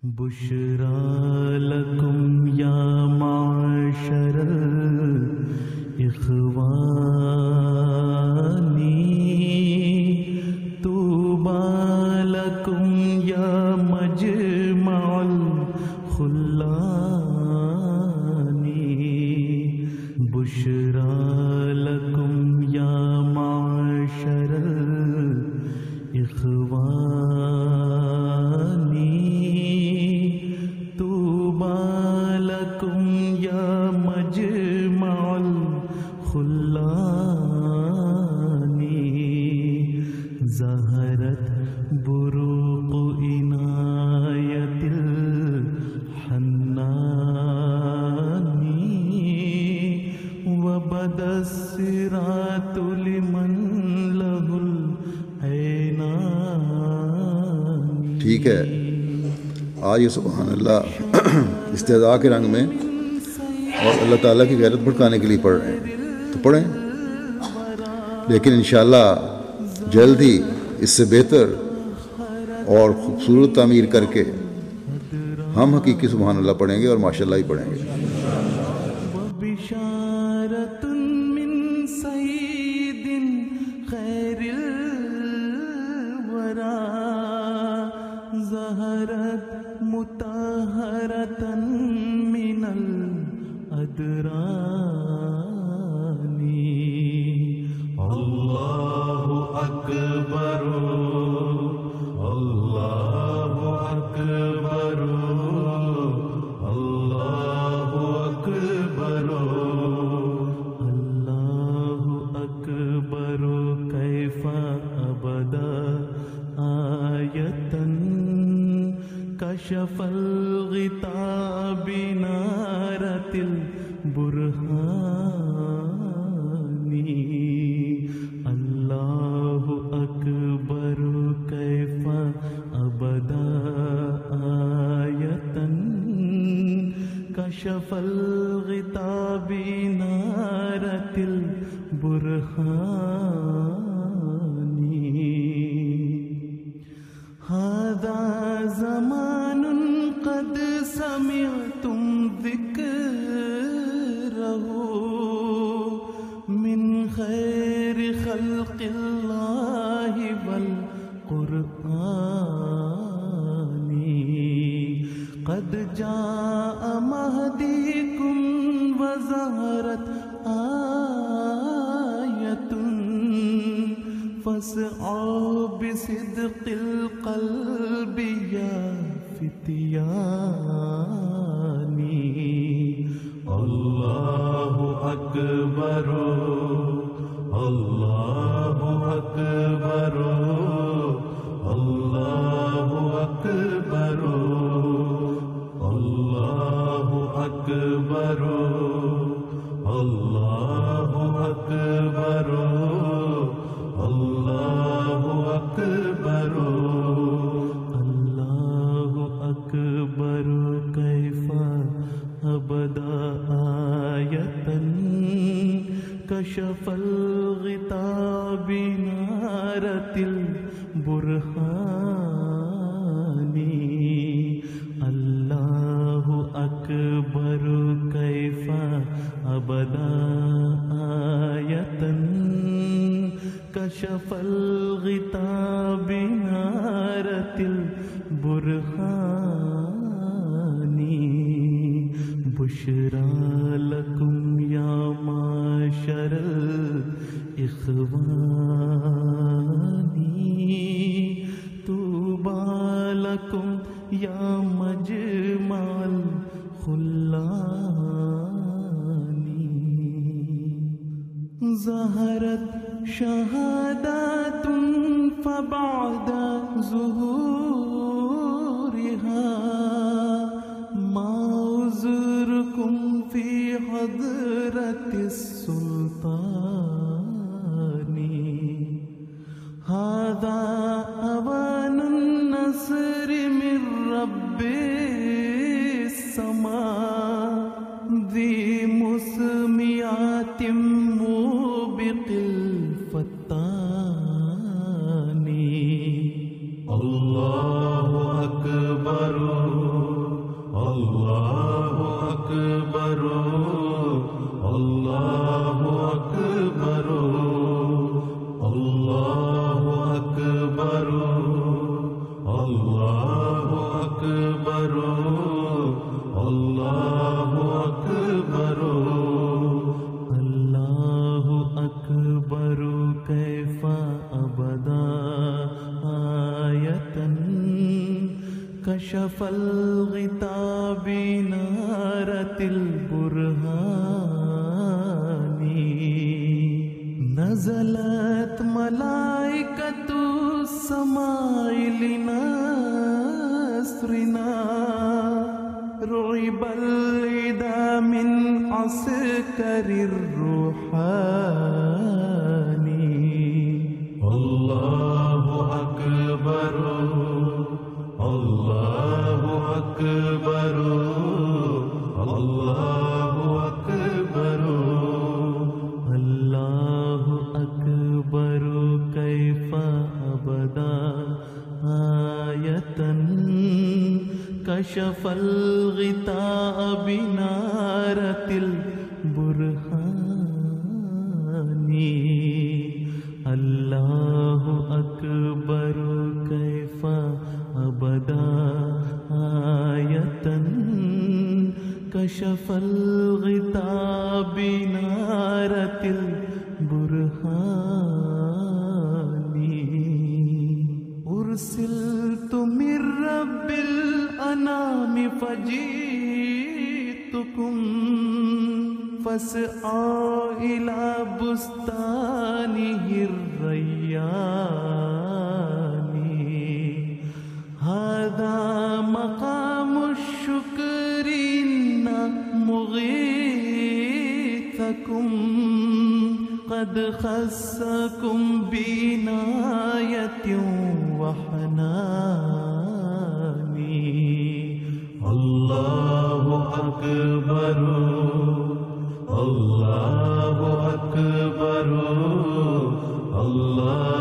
بشرى لکم یا معشر الاخوان طوبی لکم یا مجمع الخلان بشرى لکم یا معشر الاخوان لکم یا مجمع الخلان ظہرت بروق عنایت الحنان وبدا الصراط لمن لہ العینان. ٹھیک ہے، آج سبحان اللہ استہزاء کے رنگ میں اور اللہ تعالیٰ کی غیرت بھڑکانے کے لیے پڑھ رہے ہیں تو پڑھیں، لیکن انشاءاللہ جلد ہی اس سے بہتر اور خوبصورت تعمیر کر کے ہم حقیقی سبحان اللہ پڑھیں گے اور ماشاءاللہ ہی پڑھیں گے. وبشارۃ من سید خیر الورى ظہرت مطہرۃ من الادران. اللہ اکبر اللہ اکبر اللہ اکبر اللہ اکبر کیف ابدا آیۃ کشف الغطاء بنارۃ البرہان. اللہ اکبر کیف ابدا آیۃ کشف الغطاء بنارۃ البرہان. هذا زمان قد سمعتم ذکرہ من خیر خلق اللہ والقرآن. قد جاء مہدیکم وظہرت آیۃ فاسعوا بصدق القلب یا فتیان. اللہ اکبر اللہ اکبر اللہ اکبر اللہ اکبر اللہ اکبر اللہ اکبر اللہ اکبر کیف ابدا آیۃ کشف الغطاء بنارۃ البرہان. اللہ اکبر کیف ابدا آیۃ کشف الغطاء بنارۃ البرہان. بشرى لکم یا معشر الاخوان طوبی لکم یا مجمع الخلان. ظہرت شہادات فبعد ظہورها ما عذرکم فی حضرت السلطان. هذا اوان النصر من رب السماء ذی مسمیات موبق الفتان. اللہ اکبر كشف الغطاء بنارة البرهان نزلت ملائكة السماء لنصرنا رعب العدا من عسكر الروحان الله أكبر الله أكبر الله أكبر الله أكبر كيف أبدا آية كشف الغطاء بنارة البرهان الله أكبر كيف أبدا آية كشف الغطاء بنارة البرهان أرسلت من رب الأنام فجئتكم فاسعوا إلى بستانه الريان هذا مقام الشكر إن مغيثكم قد خصكم بعناية وحنان الله أكبر الله أكبر الله